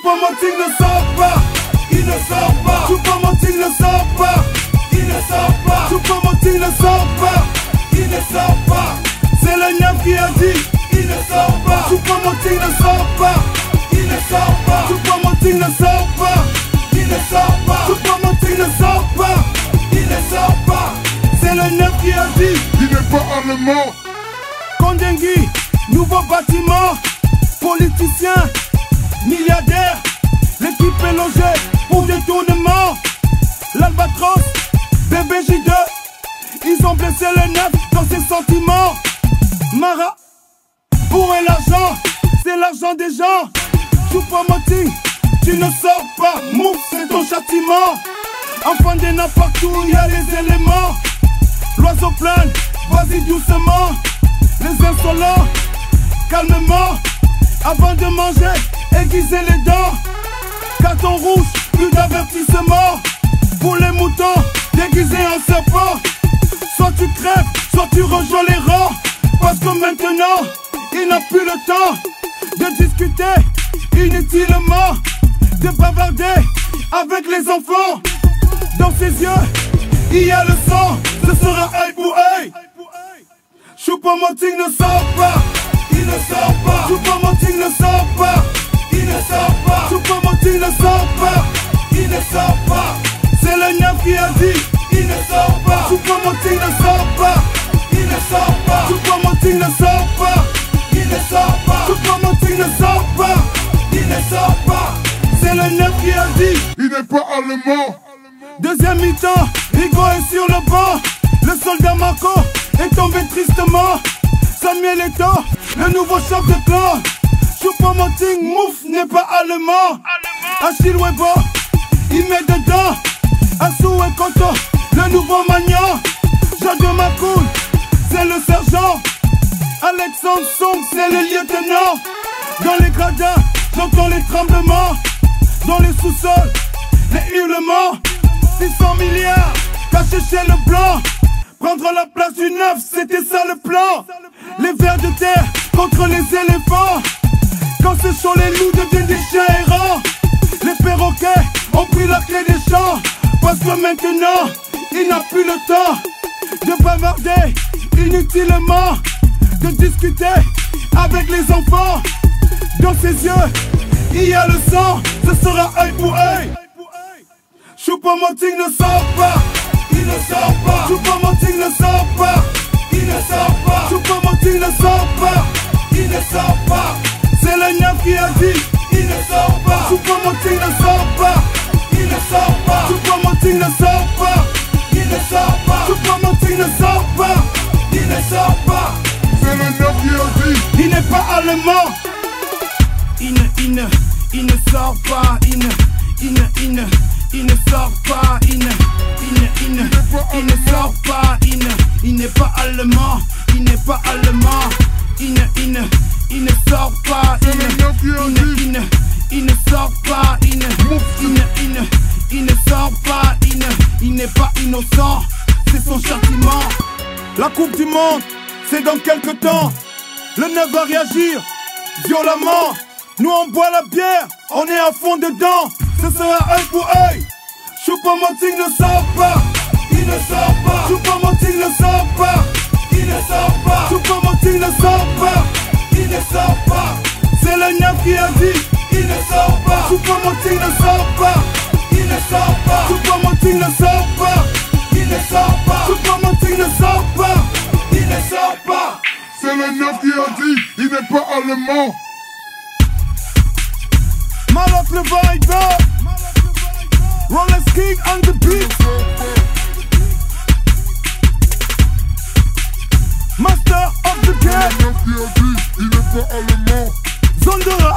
Choupo-Moting ne sort pas, il ne sort pas. Choupo-Moting ne sort pas, il ne sort pas. Choupo-Moting ne sort pas, il ne sort pas. C'est le neuf qui a dit, il ne sort pas. Choupo-Moting ne sort pas, il ne sort pas. Choupo-Moting ne sort pas, il ne sort pas. Choupo-Moting ne sort pas, il ne sort pas. C'est le neuf qui a dit, il n'est pas allemand. Kondengui, nouveau bâtiment, politicien, milliardaire, l'équipe est logée pour détournement. L'Albatros, bébé J2, ils ont blessé le neuf dans ses sentiments. Mara, pour l'argent, c'est l'argent des gens. Choupo-Moting, tu ne sors pas, mouf, c'est ton châtiment. Enfant des nains partout, il y a les éléments. L'oiseau plane, vas-y doucement. Les insolents, calmement. Avant de manger, aiguiser les dents. Carton rouge, plus d'avertissement. Pour les moutons, déguisés en serpent. Soit tu crèves, soit tu rejoins les rangs. Parce que maintenant, il n'a plus le temps de discuter inutilement, de bavarder avec les enfants. Dans ses yeux, il y a le sang, ce sera œil pour œil. Choupo-Moting ne sort pas, il ne sort pas. Choupo-Moting ne sort pas, il ne sort pas. Choupo-Moting ne sort pas, il ne sort pas. C'est le neuf qui a dit, il ne sort pas. Choupo-Moting ne sort pas, il ne sort pas. Choupo-Moting ne sort pas, il ne sort pas. Choupo-Moting ne sort pas, il ne sort pas. C'est le neuf qui a dit, il n'est pas allemand. Deuxième mi-temps, Rigo est sur le banc. Le soldat Marco est tombé tristement. Samuel Eto'o, le nouveau chef de clan. Choupo-Moting, mouf, n'est pas allemand. Achille Webo, il met dedans. Assou et Koto, le nouveau Magnan. Jade Makoul, c'est le sergent. Alexandre Song, c'est le lieutenant. Dans les gradins, j'entends les tremblements. Dans les sous-sols, les hurlements. 600 milliards cachés chez le blanc. Prendre la place du neuf, c'était ça le plan. Les vers de terre contre les éléphants. Quand ce sont les loups deviennent des chiens errants. Les perroquets ont pris la clé des champs. Parce que maintenant, il n'a plus le temps de bavarder inutilement, de discuter avec les enfants. Dans ses yeux, il y a le sang, ce sera œil pour œil. Choupo-Moting ne sort pas, il ne sort pas. Choupo-Moting ne sort pas, il ne sort pas. Choupo-Moting ne sort pas, il ne sort pas. C'est le neuf qui a dit, il ne sort pas. Choupo-Moting ne sort pas, il ne sort pas. Choupo-Moting ne sort pas, il ne sort pas. Choupo-Moting ne sort pas, il ne sort pas. C'est le neuf qui a dit, il n'est pas allemand. Il ne sort pas, il ne sort pas, il ne sort pas, il n'est pas allemand, il n'est pas allemand, il ne sort pas, il ne sort pas, il ne sort pas, il n'est pas innocent, c'est son châtiment. La Coupe du Monde, c'est dans quelques temps, le neuf va réagir violemment. Nous on boit la bière, on est à fond dedans, ce sera œil pour œil. Choupo-Moting ne sort pas, il ne sort pas. Choupo-Moting ne sort pas, il ne sort pas. Choupo-Moting ne sort pas, il ne sort pas. C'est le neuf qui a dit, il ne sort pas. Choupo-Moting ne sort pas, il ne sort pas. Choupo-Moting ne sort pas, il ne sort pas. Choupo-Moting ne sort pas, il ne sort pas. c'est le neuf qui a dit, il n'est pas allemand. Malak le vibe, Rolex King on the beat. Master of the game. Le neuf qui a dit, il n'est pas allemand. Zondera